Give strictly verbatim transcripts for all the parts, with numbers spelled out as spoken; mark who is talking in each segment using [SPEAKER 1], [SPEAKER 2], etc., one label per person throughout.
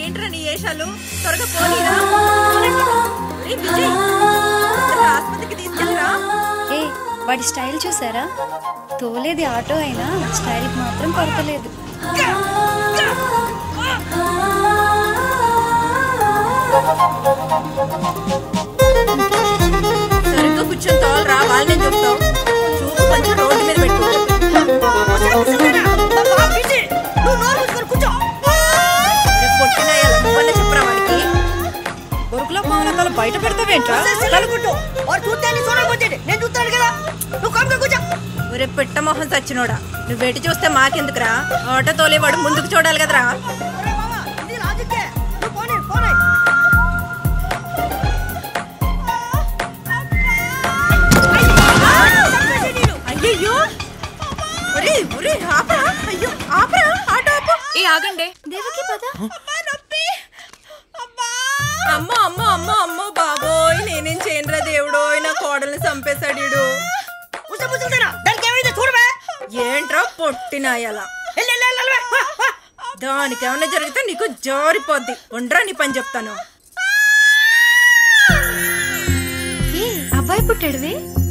[SPEAKER 1] ఏంట్రా నీ వేషాలు? త్వరగా పోనీరా. ఆస్పత్రికి తీసుకెళ్ళరా.
[SPEAKER 2] ఏ వాడి స్టైల్ చూసారా? తోలేది ఆటో అయినా స్టైల్ మాత్రం కొరతలేదు.
[SPEAKER 1] సరిగ్గా కూర్చొని తోలరా, వాళ్ళని చూస్తావు. చూపు కొంచెం రోడ్డు మీద పెట్టు. చెప్పరా వాడికి? బొరుకులో మామూలు బయట పెడతావేంట్రా? ఒరే పెట్ట మొహం సచ్చినోడా, నువ్వు వెటి చూస్తే మాకెందుకురా? ఆటో తోలేవాడు ముందుకు చూడాలి కదరా. అయ్యో ఆపరా. అయ్యో ఆపరా, ఆటో ఆపు.
[SPEAKER 2] ఏ ఆగండి దేవకి పద.
[SPEAKER 1] అమ్మో అమ్మో అమ్మో అమ్మో బాబోయ్, నేనేం చేయనురా దేవుడోయ్, నా కోడల్ని చంపేశాడు. ఏంట్రా పొట్టినాయలా? దానికేమన్నా జరిగితే నీకు జారిపోద్ది. ఉండరా నీ పని చెప్తాను.
[SPEAKER 2] అబ్బాయి పుట్టాడువే.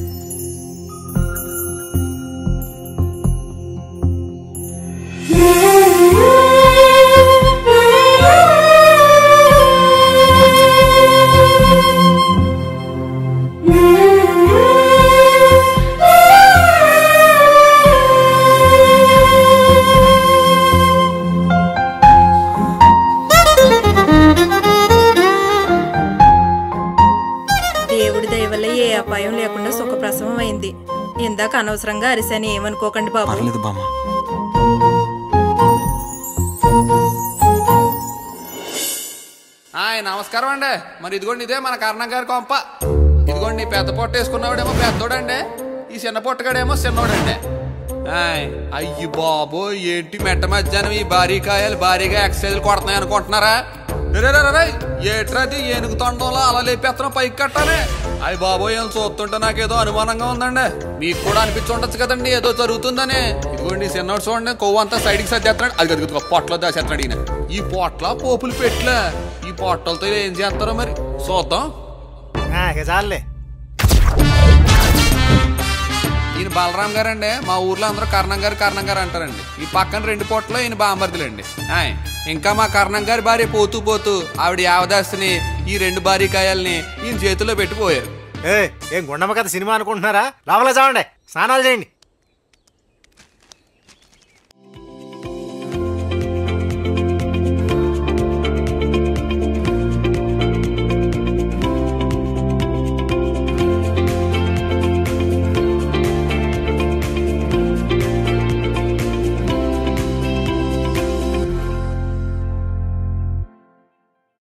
[SPEAKER 1] దేవుడి దయ వల్ల ఏ అపాయం లేకుండా సుఖప్రసవం అయింది. ఇందాక అనవసరంగా అరిసాని, ఏమనుకోకండి బాబు.
[SPEAKER 3] నమస్కారం అండి. మరి ఇదిగోండి ఇదే మన కర్ణం గారి కొంప. ఇదిగోండి పెద్ద పొట్ట వేసుకున్నవాడేమో పెద్దోడండి, ఈ చిన్న పొట్టగాడేమో చిన్నోడండి. అయ్యి బాబో, ఏంటి మెట్ట మధ్యాహ్నం ఈ భారీ కాయలు భారీగా ఎక్సర్సైజ్ కొడుతున్నాయి అనుకుంటున్నారా? ఏట్రది ఏనుగు తొండంలో అలా లేపేత్తనం పైకి కట్టాలి. అయ్యి బాబో, ఏం చూస్తుంటే నాకేదో అనుమానంగా ఉందండి. మీకు కూడా అనిపించుండొచ్చు కదండి ఏదో జరుగుతుందని. ఇదిగోండి చిన్నోడు చూడండి, కొవ్వు అంతా సైడ్కి సర్దేస్తున్నాడు. అది కదా పొట్టలో దాచేస్తున్నాడు ఈయన. ఈ పొట్ల పోపులు పెట్లే, ఈ పొట్టలతో ఏం చేస్తారో మరి చూద్దాం. ఈయన బలరాం గారండి. మా ఊర్లో అందరూ కర్ణం గారు కర్ణం గారు అంటారండి. ఈ పక్కన రెండు పొట్టలో ఈయన బాంబర్దులండి. ఇంకా మా కర్ణం గారి భార్య పోతూ పోతూ ఆవిడ యావదాస్తిని ఈ రెండు భారీ కాయల్ని ఈయన చేతిలో పెట్టిపోయారు.
[SPEAKER 4] ఏం గుండమ్మ కథ సినిమా అనుకుంటున్నారా? లోపల చావండి, స్నానాలు చేయండి.